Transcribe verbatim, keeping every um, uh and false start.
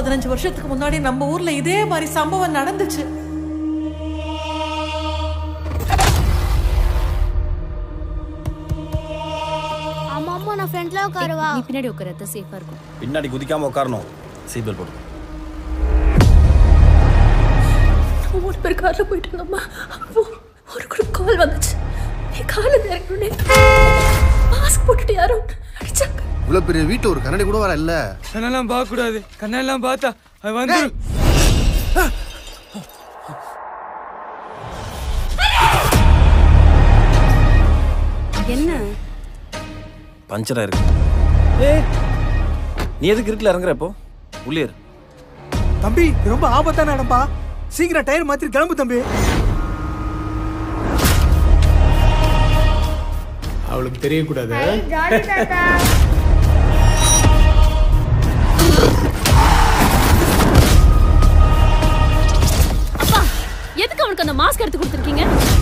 பதினஞ்சு வருஷத்துக்கு முன்னாடி நம்ம ஊர்ல இதே மாதிரி சம்பவம் நடந்துச்சு. அம்மா அம்மா நான் ஃப்ரண்ட்ல உட்காருவா. நீ பின்னாடி உட்காரது சேஃபா இருக்கும். பின்னாடி குதிக்காம உட்காரணும். சீட் பெல்ட் போடு. மூணு பேர் கார்ல போயிட்டு இருந்தோம்மா. அப்போ ஒரு குரூப் கால் வந்துச்சு. நீ கால இறங்கணுனே மாஸ்க் போட்டுட்டு யாரோ அடிச்சாங்க. இவ்வளவு பெரிய வீட்டுல ஒரு கண்ணாடி கூட வர இல்ல. கண்ணெல்லாம் பார்க்க கூடாது. கண்ணெல்லாம் பார்த்தா அது வந்து என்ன பஞ்சரா இருக்கு. ஏய் நீ எதுக்கு இருக்கல இறங்குற இப்போ? உள்ளே இரு. தம்பி ரொம்ப ஆபத்தான இடம்பா. சீக்கிரம் டயர் மாத்தி கிளம்பு தம்பி. அவளுக்கு தெரியக்கூடாது. அப்பா எதுக்கு அவனுக்கு அந்த மாஸ்க் எடுத்து கொடுத்துருக்கீங்க?